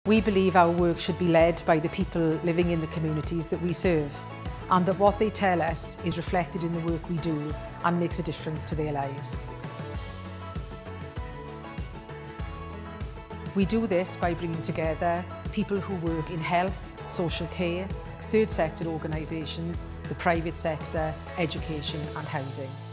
We believe our work should be led by the people living in the communities that we serve, and that what they tell us is reflected in the work we do and makes a difference to their lives. We do this by bringing together people who work in health, social care, third sector organisations, the private sector, education and housing.